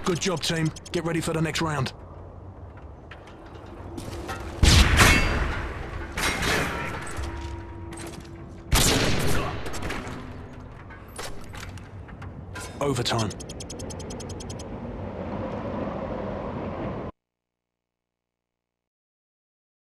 Good job, team. Get ready for the next round. Overtime.